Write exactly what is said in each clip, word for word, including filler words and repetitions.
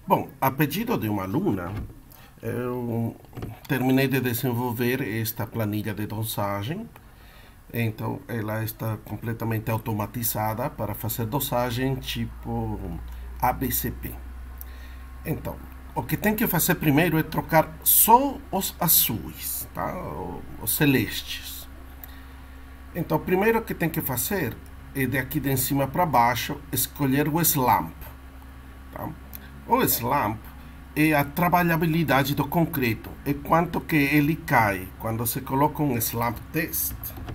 Bom, a pedido de uma aluna, eu terminei de desenvolver esta planilha de dosagem. Então, ela está completamente automatizada para fazer dosagem tipo A B C P. Então, o que tem que fazer primeiro é trocar só os azuis, tá? Os celestes. Então, o primeiro que tem que fazer é de aqui de cima para baixo escolher o slump, tá? O slump é a trabalhabilidade do concreto, é quanto que ele cai quando se coloca um slump test.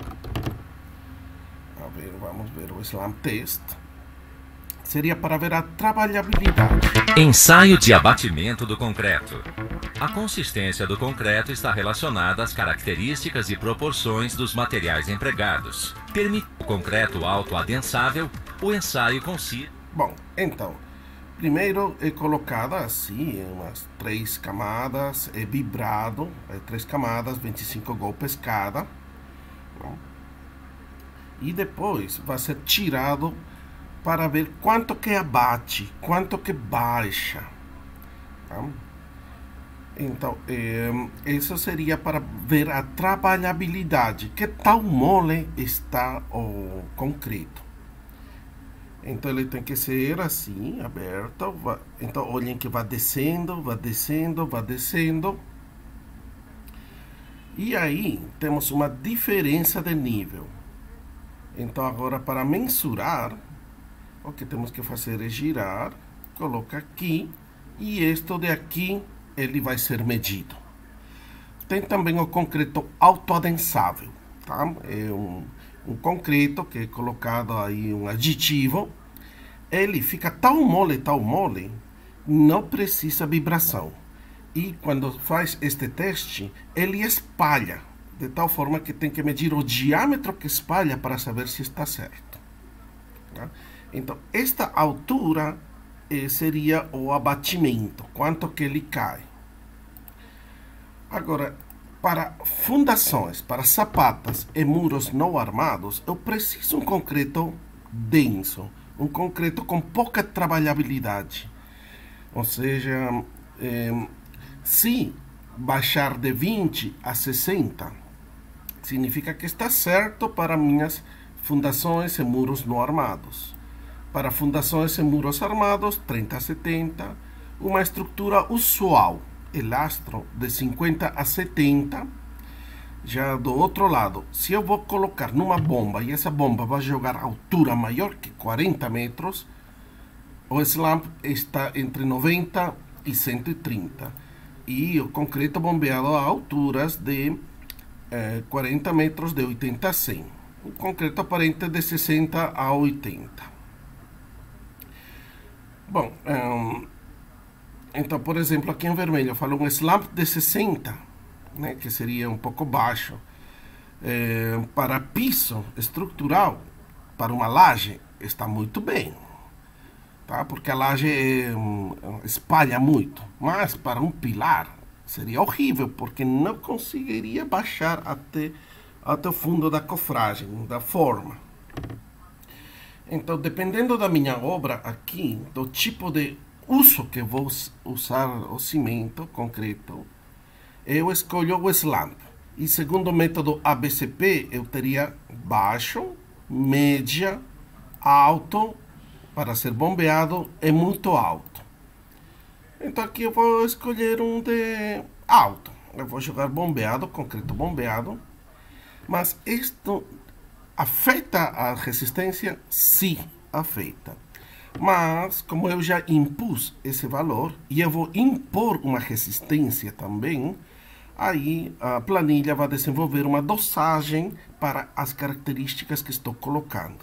A ver, vamos ver o slump test. Seria para ver a trabalhabilidade. Ensaio de abatimento do concreto. A consistência do concreto está relacionada às características e proporções dos materiais empregados. Permite o concreto autoadensável, o ensaio consiste... Bom, então, primeiro é colocada assim, em umas três camadas, é vibrado, é três camadas, vinte e cinco golpes cada. Bom, e depois vai ser tirado para ver quanto que abate, quanto que baixa. Tá? Então, é, isso seria para ver a trabalhabilidade, que tal mole está o concreto. Então, ele tem que ser assim, aberto. Vai, então, olhem que vai descendo, vai descendo, vai descendo. E aí, temos uma diferença de nível. Então, agora, para mensurar, o que temos que fazer é girar, coloca aqui, e este de aqui, ele vai ser medido. Tem também o concreto autoadensável, tá? É um, um concreto que é colocado aí um aditivo, ele fica tão mole, tão mole, não precisa vibração. E quando faz este teste, ele espalha, de tal forma que tem que medir o diâmetro que espalha para saber se está certo. Tá? Então, esta altura eh, seria o abatimento, quanto que ele cai. Agora, para fundações, para sapatas e muros não armados, eu preciso um concreto denso, um concreto com pouca trabalhabilidade. Ou seja, eh, se baixar de vinte a sessenta, significa que está certo para minhas fundações e muros não armados. Para fundações e muros armados, trinta a setenta, uma estrutura usual, elastro, de cinquenta a setenta. Já do outro lado, se eu vou colocar numa bomba e essa bomba vai jogar altura maior que quarenta metros, o slump está entre noventa e cento e trinta. E o concreto bombeado a alturas de eh, quarenta metros, de oitenta a cem. O concreto aparente de sessenta a oitenta. Bom, um, então, por exemplo, aqui em vermelho eu falo um slump de sessenta, né, que seria um pouco baixo. É, para piso estrutural, para uma laje, está muito bem, tá? Porque a laje é, um, espalha muito. Mas para um pilar seria horrível, porque não conseguiria baixar até, até o fundo da cofragem, da forma. Então, dependendo da minha obra aqui, do tipo de uso que vou usar o cimento concreto, eu escolho o slump. E segundo o método A B C P, eu teria baixo, média, alto, para ser bombeado, e muito alto. Então aqui eu vou escolher um de alto. Eu vou jogar bombeado, concreto bombeado. Mas isto afeta a resistência? Sim, afeta. Mas, como eu já impus esse valor, e eu vou impor uma resistência também, aí a planilha vai desenvolver uma dosagem para as características que estou colocando.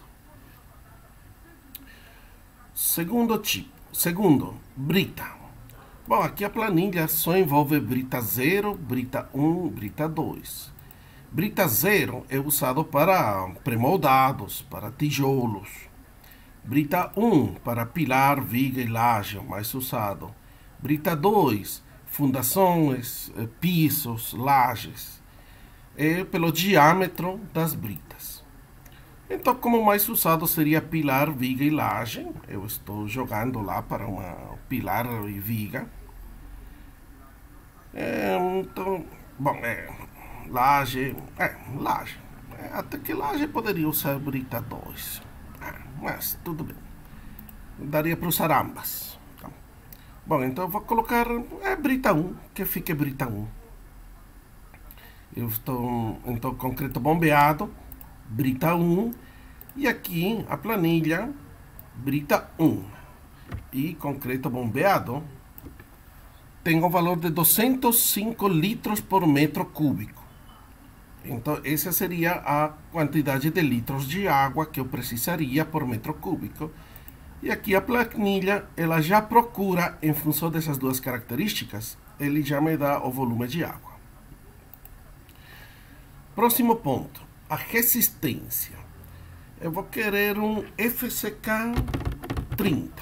Segundo tipo. Segundo, brita. Bom, aqui a planilha só envolve brita zero, brita um, brita dois. Brita zero é usado para pré-moldados, para tijolos. Brita um para pilar, viga e laje, mais usado. Brita dois, fundações, pisos, lajes. É pelo diâmetro das britas. Então, como mais usado seria pilar, viga e laje. Eu estou jogando lá para uma pilar e viga. É, então, bom, é, laje, é, laje. É, até que laje poderia usar brita dois. É, mas tudo bem. Daria para usar ambas. Tá? Bom, então eu vou colocar é, brita um, que fique brita um. Eu estou, então, concreto bombeado, brita um. E aqui a planilha, brita um. E concreto bombeado tem o valor de duzentos e cinco litros por metro cúbico. Então, essa seria a quantidade de litros de água que eu precisaria por metro cúbico. E aqui a planilha, ela já procura, em função dessas duas características, ele já me dá o volume de água. Próximo ponto, a resistência. Eu vou querer um F C K trinta.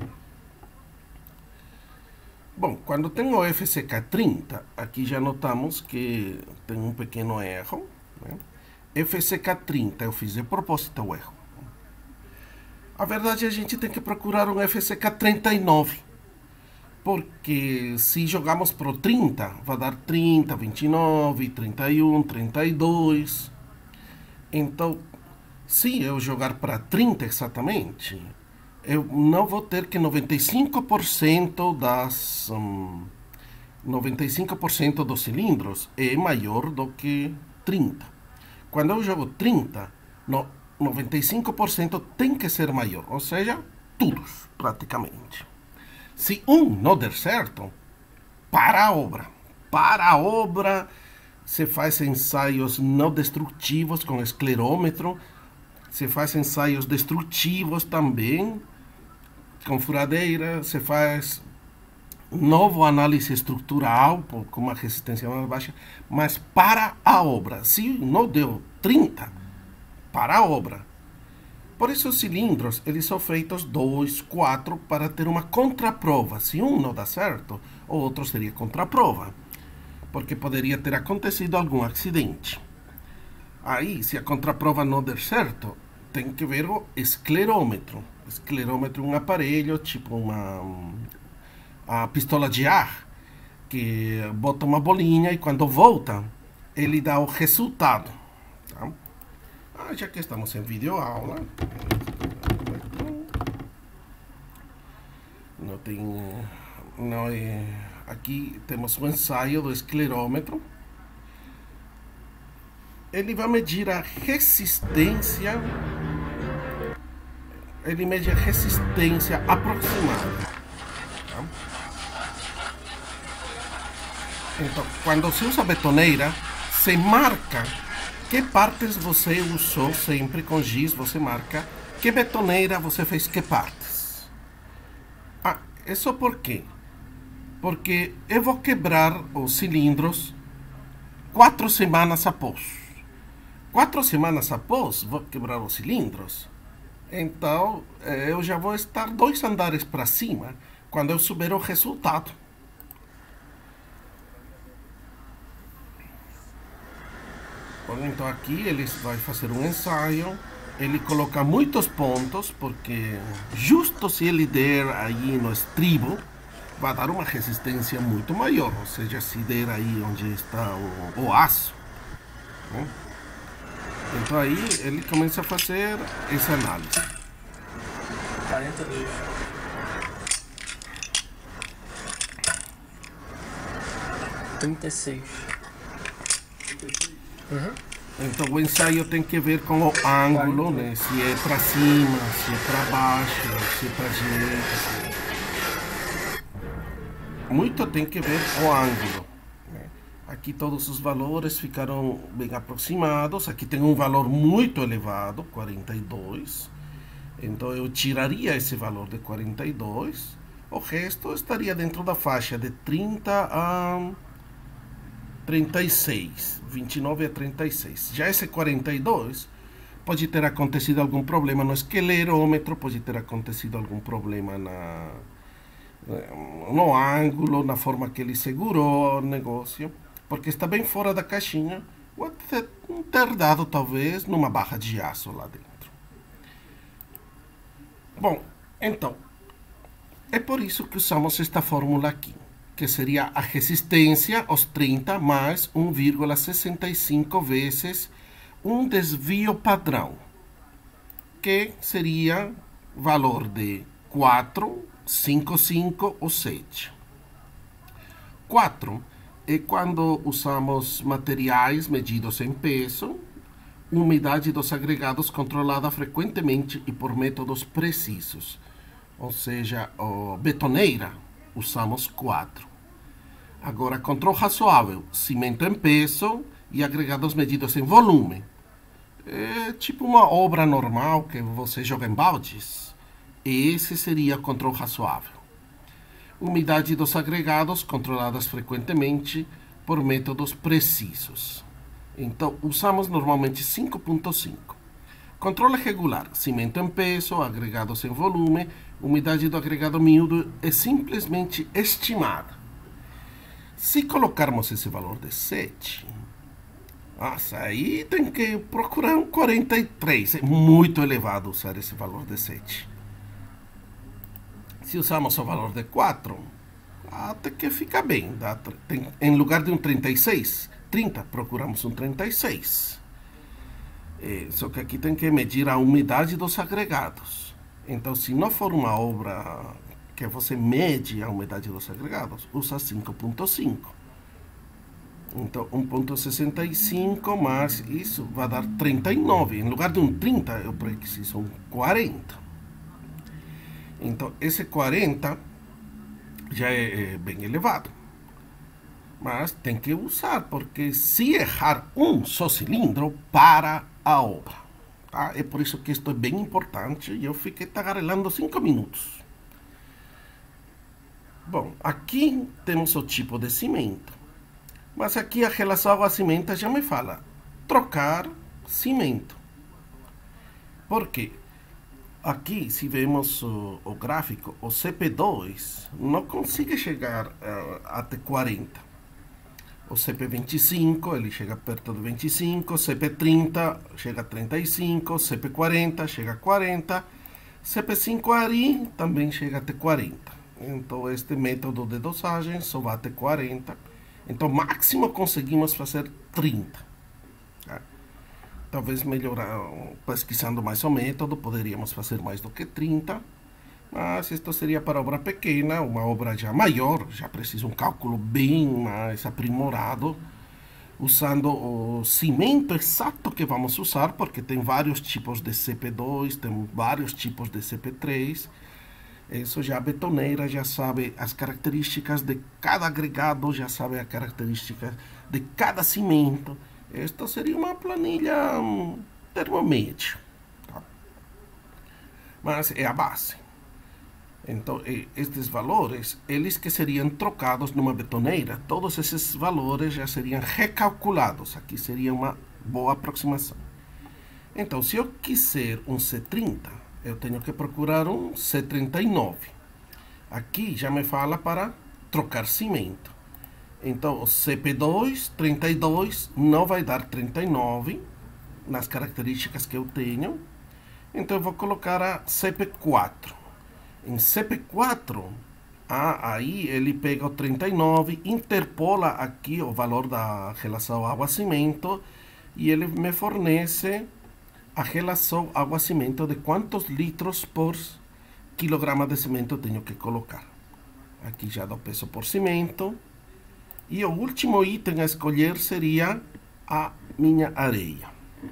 Bom, quando tem o F C K trinta, aqui já notamos que tem um pequeno erro. Né? F C K trinta, eu fiz de propósito o erro. A verdade é que a gente tem que procurar um F C K trinta e nove. Porque se jogamos pro trinta, vai dar trinta, vinte e nove, trinta e um, trinta e dois. Então, se eu jogar para trinta exatamente, eu não vou ter que noventa e cinco por cento das um, noventa e cinco por cento dos cilindros é maior do que trinta. Quando eu jogo trinta, no, noventa e cinco por cento tem que ser maior, ou seja, todos praticamente. Se um não der certo, para a obra. Para a obra, se faz ensaios não destrutivos com esclerômetro, se faz ensaios destrutivos também, com furadeira, se faz novo análise estrutural, com uma resistência mais baixa, mas para a obra. Se não deu trinta, para a obra. Por isso os cilindros, eles são feitos dois, quatro, para ter uma contraprova. Se um não dá certo, o outro seria contraprova. Porque poderia ter acontecido algum acidente. Aí, se a contraprova não der certo, tem que ver o esclerômetro. Esclerômetro é um aparelho, tipo uma a pistola de ar, que bota uma bolinha e quando volta, ele dá o resultado. Tá? Ah, já que estamos em videoaula, não tem, não é, aqui temos o ensaio do esclerômetro. Ele vai medir a resistência, ele mede a resistência aproximada. Tá? Então, quando se usa betoneira, se marca que partes você usou sempre com giz, você marca que betoneira você fez que partes. Ah, isso por quê? Porque eu vou quebrar os cilindros quatro semanas após. Quatro semanas após vou quebrar os cilindros. Então eu já vou estar dois andares para cima quando eu souber o resultado. Então aqui ele vai fazer um ensaio, ele coloca muitos pontos, porque justo se ele der aí no estribo, vai dar uma resistência muito maior, ou seja, se der aí onde está o, o aço. Né? Então aí ele começa a fazer essa análise. quarenta e dois. trinta e seis. Uhum. Então o ensaio tem que ver com o ângulo, né? Se é para cima, se é para baixo, se é para direita. Se... Muito tem que ver com o ângulo. Né? Aqui todos os valores ficaram bem aproximados. Aqui tem um valor muito elevado, quarenta e dois. Então eu tiraria esse valor de quarenta e dois. O resto estaria dentro da faixa de trinta a trinta e seis, vinte e nove a trinta e seis. Já esse quarenta e dois pode ter acontecido algum problema no esclerômetro, pode ter acontecido algum problema na, no ângulo, na forma que ele segurou o negócio, porque está bem fora da caixinha, pode ter dado talvez numa barra de aço lá dentro. Bom, então, é por isso que usamos esta fórmula aqui, que seria a resistência aos trinta mais um vírgula sessenta e cinco vezes um desvio padrão, que seria valor de quatro, cinco, cinco ou sete. quatro é quando usamos materiais medidos em peso, umidade dos agregados controlada frequentemente e por métodos precisos. Ou seja, oh, betoneira, usamos quatro. Agora, controle razoável, cimento em peso e agregados medidos em volume. É tipo uma obra normal que você joga em baldes. Esse seria controle razoável. Umidade dos agregados controladas frequentemente por métodos precisos. Então, usamos normalmente cinco ponto cinco. Controle regular, cimento em peso, agregados em volume, umidade do agregado miúdo é simplesmente estimada. Se colocarmos esse valor de sete, nossa, aí tem que procurar um quarenta e três. É muito elevado usar esse valor de sete. Se usamos o valor de quatro, até que fica bem. Dá, tem, em lugar de um trinta e seis, trinta, procuramos um trinta e seis. É, só que aqui tem que medir a umidade dos agregados. Então, se não for uma obra que você mede a umidade dos agregados, usa cinco ponto cinco. Então, um ponto sessenta e cinco mais isso vai dar trinta e nove. Em lugar de um trinta, eu preciso um quarenta. Então, esse quarenta já é, é bem elevado. Mas tem que usar, porque se errar um só cilindro, para a obra. Tá? É por isso que isto é bem importante e eu fiquei tagarelando cinco minutos. Bom, aqui temos o tipo de cimento. Mas aqui a relação água-cimento já me fala trocar cimento. Por quê? Aqui, se vemos o, o gráfico, o C P dois não consegue chegar uh, até quarenta. O C P vinte e cinco, ele chega perto de vinte e cinco, C P trinta chega a trinta e cinco, C P quarenta chega a quarenta, C P cinquenta também chega até quarenta. Então, este método de dosagem só vai até quarenta. Então, máximo conseguimos fazer trinta. Tá? Talvez melhorar, pesquisando mais o método, poderíamos fazer mais do que trinta. Mas isto seria para obra pequena. Uma obra já maior, já precisa um cálculo bem mais aprimorado, usando o cimento exato que vamos usar, porque tem vários tipos de C P dois, tem vários tipos de C P três. Isso já a betoneira já sabe as características de cada agregado, já sabe as características de cada cimento. Esta seria uma planilha um, termomédio. Tá? Mas é a base. Então, estes valores, eles que seriam trocados numa betoneira, todos esses valores já seriam recalculados. Aqui seria uma boa aproximação. Então, se eu quiser um C trinta, eu tenho que procurar um C trinta e nove. Aqui já me fala para trocar cimento. Então, o C P dois, trinta e dois, não vai dar trinta e nove nas características que eu tenho. Então, eu vou colocar a C P quatro. Em C P quatro, ah, aí ele pega o trinta e nove, interpola aqui o valor da relação água-cimento e ele me fornece a relação água-cimento de quantos litros por quilograma de cimento eu tenho que colocar. Aqui já dá o peso por cimento. E o último item a escolher seria a minha areia.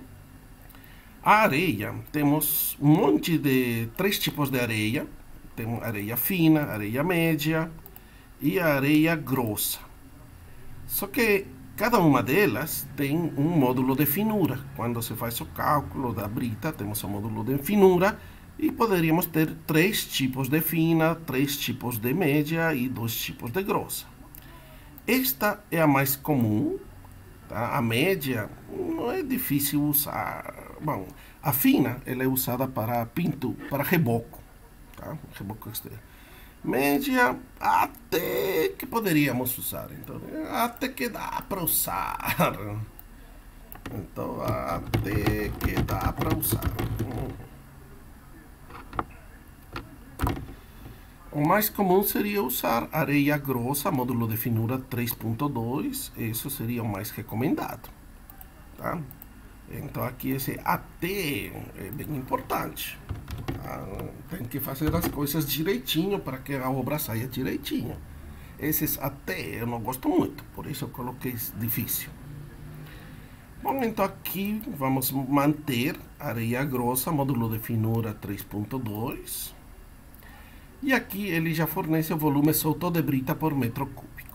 A areia, temos um monte de três tipos de areia. Temos areia fina, areia média e a areia grossa. Só que cada uma delas tem um módulo de finura. Quando se faz o cálculo da brita, temos o módulo de finura e poderíamos ter três tipos de fina, três tipos de média e dois tipos de grossa. Esta é a mais comum, tá? A média não é difícil usar. Bom, a fina ela é usada para pintura, para reboco, tá? Reboco externo. Média até que poderíamos usar, então até que dá para usar. Então até que dá para usar. O mais comum seria usar areia grossa, módulo de finura três ponto dois. Isso seria o mais recomendado. Tá? Então aqui esse até é bem importante. Tá? Tem que fazer as coisas direitinho para que a obra saia direitinho. Esses até eu não gosto muito, por isso eu coloquei difícil. Bom, então aqui vamos manter areia grossa, módulo de finura três ponto dois. E aqui ele já fornece o volume solto de brita por metro cúbico.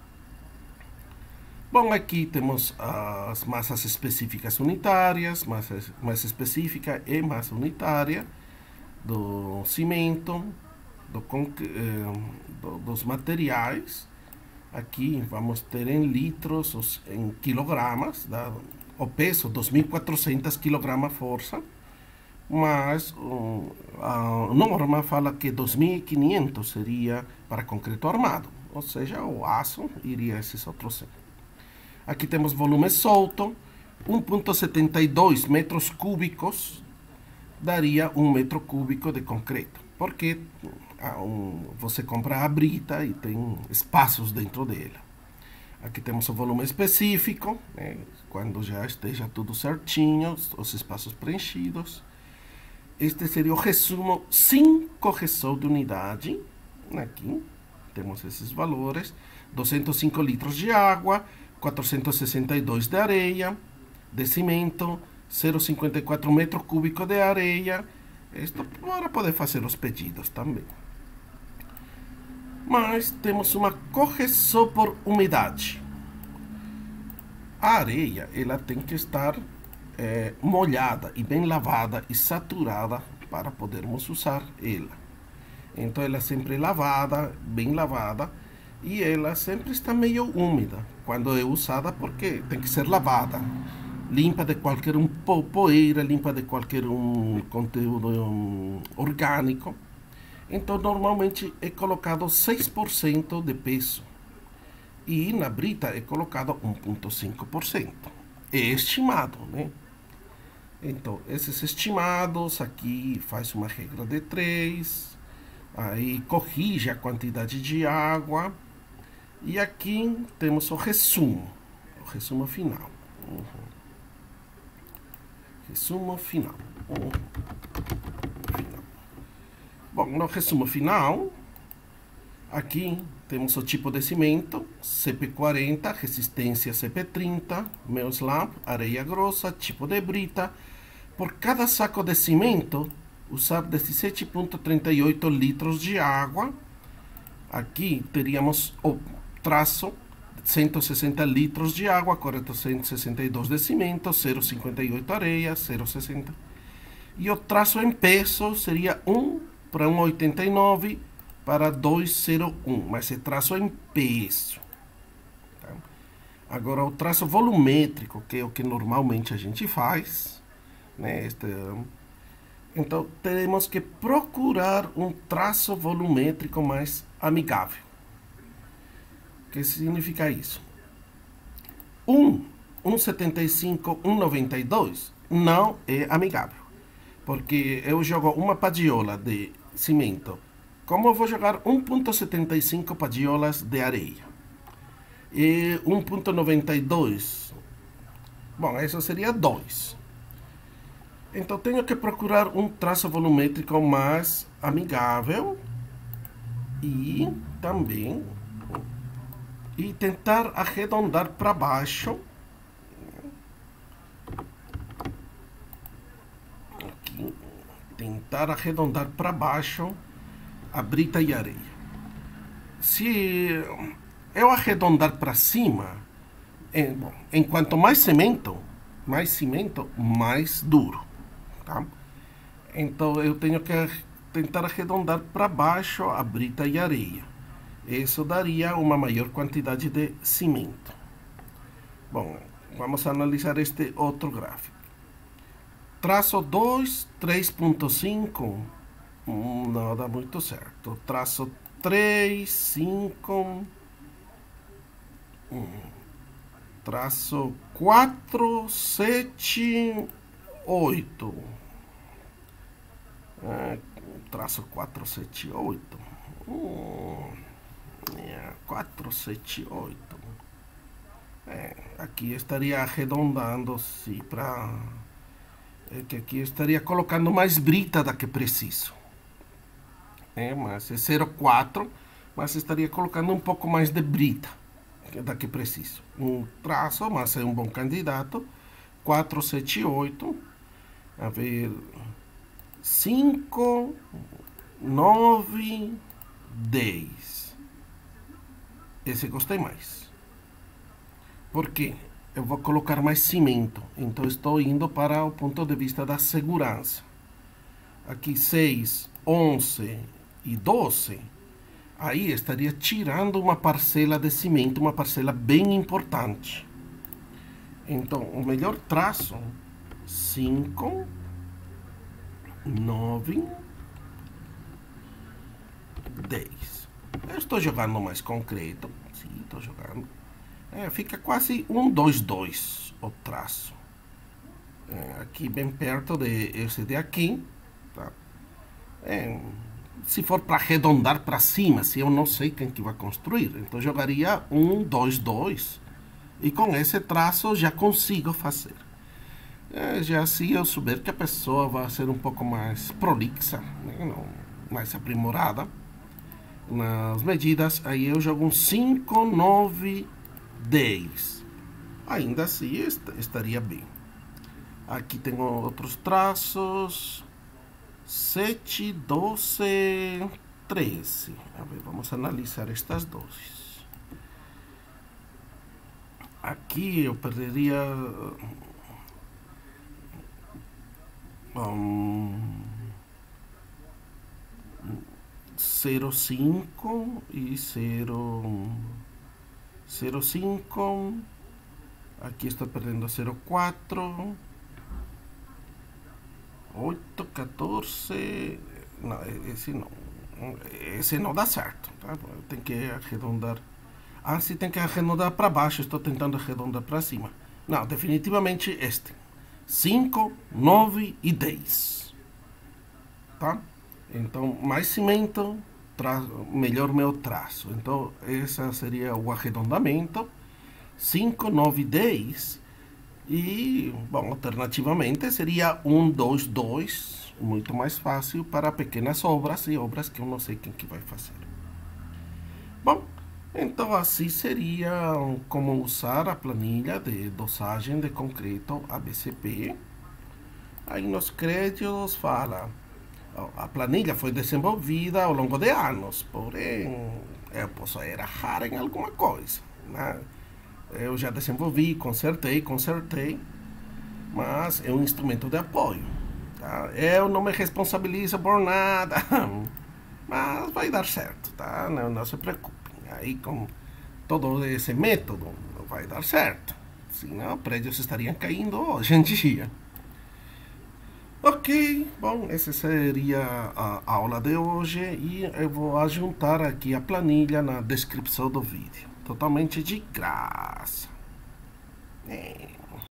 Bom, aqui temos as massas específicas unitárias, massa, massa específica e massa unitária do cimento, do, eh, do, dos materiais. Aqui vamos ter em litros, em quilogramas, da, o peso dois mil e quatrocentos quilogramas força, mas um, a norma fala que dois mil e quinhentos seria para concreto armado, ou seja, o aço iria a esses outros cem. Aqui temos volume solto, um vírgula setenta e dois metros cúbicos daria um metro cúbico de concreto, porque ah, um, você compra a brita e tem espaços dentro dela. Aqui temos o volume específico, né, quando já esteja tudo certinho, os espaços preenchidos. Este seria o resumo sem correção de unidade. Aqui temos esses valores: duzentos e cinco litros de água, quatrocentos e sessenta e dois de areia, de cimento, zero vírgula cinquenta e quatro metros cúbicos de areia. Isto para poder fazer os pedidos também. Mas temos uma correção por umidade. A areia ela tem que estar é, molhada e bem lavada e saturada para podermos usar ela. Então ela sempre lavada, bem lavada, e ela sempre está meio úmida quando é usada, porque tem que ser lavada, limpa de qualquer um po poeira, limpa de qualquer um conteúdo um, orgânico. Então normalmente é colocado seis por cento de peso e na brita é colocado um vírgula cinco por cento. É estimado, né? Então esses estimados aqui faz uma regra de três, aí corrige a quantidade de água. E aqui temos o resumo, o resumo final. Uhum. Resumo final. Uhum. final. Bom, no resumo final, aqui temos o tipo de cimento, C P quarenta, resistência C P trinta, meu slab, areia grossa, tipo de brita. Por cada saco de cimento, usar dezessete vírgula trinta e oito litros de água. Aqui teríamos o traço, cento e sessenta litros de água, quatrocentos e sessenta e dois de cimento, zero vírgula cinquenta e oito areia, zero vírgula sessenta. E o traço em peso seria um para um vírgula oitenta e nove para dois vírgula zero um, mas é traço em peso. Tá? Agora o traço volumétrico, que é o que normalmente a gente faz, né? Este, então temos que procurar um traço volumétrico mais amigável. O que significa isso? um, um vírgula setenta e cinco, um vírgula noventa e dois não é amigável. Porque eu jogo uma padiola de cimento. Como eu vou jogar um vírgula setenta e cinco padiolas de areia? E um vírgula noventa e dois? Bom, isso seria dois. Então tenho que procurar um traço volumétrico mais amigável. E também... E tentar arredondar para baixo. Aqui. Tentar arredondar para baixo a brita e a areia. Se eu arredondar para cima, é, bom, enquanto mais cimento, mais cimento, mais duro. Tá? Então eu tenho que tentar arredondar para baixo a brita e a areia. Isso daria uma maior quantidade de cimento. Bom, vamos analisar este outro gráfico. Traço dois, três ponto cinco, hum, não dá muito certo. Traço três, cinco, hum, traço quatro, sete, oito. É, traço quatro, sete, oito. Hum, é, quatro, sete, oito. É, aqui estaria arredondando-se para... É que aqui estaria colocando mais brita da que preciso. É, mas é zero vírgula quatro, mas estaria colocando um pouco mais de brita da que preciso. Um traço, mas é um bom candidato. quatro, sete, oito. A ver... cinco, nove, dez. Esse gostei mais. Por quê? Eu vou colocar mais cimento. Então estou indo para o ponto de vista da segurança. Aqui seis, onze e doze. Aí estaria tirando uma parcela de cimento, uma parcela bem importante. Então o melhor traço, cinco, nove, dez. Eu estou jogando mais concreto. Sim, estou jogando. É, fica quase um, dois, dois o traço. É, aqui bem perto de esse de aqui. Tá? É, se for para arredondar para cima, se eu não sei quem que vai construir, então jogaria um, dois, dois. E com esse traço já consigo fazer. É, já se eu souber que a pessoa vai ser um pouco mais prolixa, né, não, mais aprimorada nas medidas, aí eu jogo um cinco, nove, dez. Ainda assim est estaria bem. Aqui tenho outros traços. sete, doze, treze. A ver, vamos analisar estas doze. Aqui eu perderia... Um, zero, cinco e zero, zero, cinco. Aqui estou perdendo zero, quatro, oito, quatorze. Não, esse não. Esse não dá certo. Tá? Tem que arredondar. Ah, sim, tem que arredondar para baixo. Estou tentando arredondar para cima. Não, definitivamente este. cinco, nove e dez. Tá? Então, mais cimento, melhor meu traço. Então, esse seria o arredondamento. cinco, nove, dez. E, bom, alternativamente seria um, dois, dois. Muito mais fácil para pequenas obras e obras que eu não sei quem que vai fazer. Bom, então assim seria como usar a planilha de dosagem de concreto A B C P. Aí nos créditos fala, a planilha foi desenvolvida ao longo de anos, porém eu posso errar em alguma coisa, né? Eu já desenvolvi, consertei, consertei, mas é um instrumento de apoio, tá? Eu não me responsabilizo por nada, mas vai dar certo, tá? Não, não se preocupe. Aí com todo esse método vai dar certo, senão prédios estariam caindo hoje em dia. Ok, bom, essa seria a aula de hoje e eu vou adjuntar aqui a planilha na descrição do vídeo, totalmente de graça. É.